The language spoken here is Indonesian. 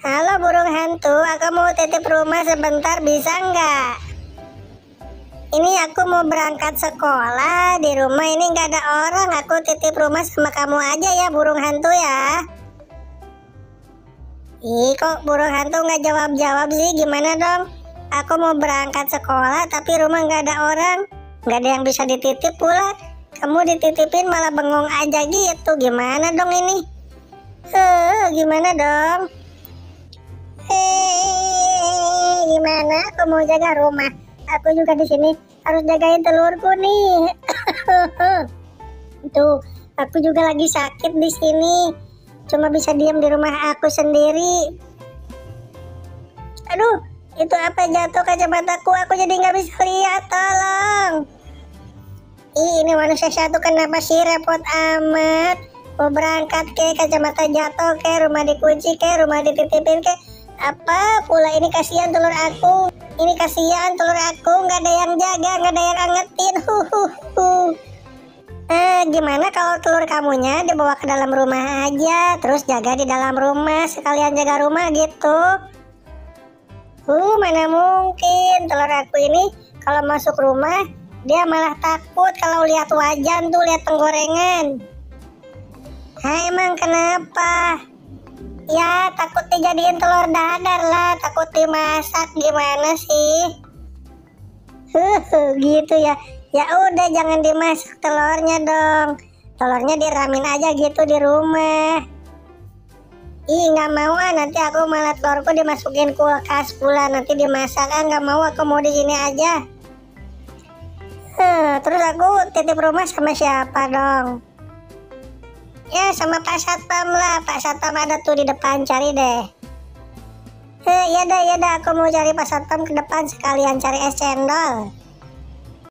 Halo burung hantu, aku mau titip rumah sebentar bisa nggak? Ini aku mau berangkat sekolah, di rumah ini nggak ada orang, aku titip rumah sama kamu aja ya burung hantu ya. Ih kok burung hantu nggak jawab-jawab sih, gimana dong? Aku mau berangkat sekolah tapi rumah nggak ada orang, nggak ada yang bisa dititip pula. Kamu dititipin malah bengong aja gitu, gimana dong ini? Gimana dong? Gimana? Aku mau jaga rumah. Aku juga di sini harus jagain telurku nih. Tuh, aku juga lagi sakit di sini. Cuma bisa diam di rumah aku sendiri. Aduh, itu apa jatuh kacamataku? Aku jadi nggak bisa lihat. Tolong. Ini manusia satu kenapa sih repot amat? Mau berangkat ke kacamata jatuh ke rumah dikunci ke rumah dititipin ke apa pula ini, kasihan telur aku. Ini kasihan telur aku, nggak ada yang jaga, nggak ada yang angetin. Gimana kalau telur kamunya dibawa ke dalam rumah aja, terus jaga di dalam rumah, sekalian jaga rumah gitu. Mana mungkin telur aku ini kalau masuk rumah dia malah takut kalau lihat wajan tuh, lihat penggorengan. Emang kenapa? Ya takut dijadiin telur dadar lah, takut dimasak, gimana sih? Gitu ya. Ya udah jangan dimasak telurnya dong. Telurnya diramin aja gitu di rumah. Ih nggak mau nanti aku malah telurku dimasukin kulkas pula, nanti dimasak. Nggak mau, aku mau di sini aja. Terus aku titip rumah sama siapa dong? Ya sama Pak Satpam lah, Pak Satpam ada tuh di depan, cari deh. Ya dah, aku mau cari Pak Satpam ke depan sekalian cari es cendol.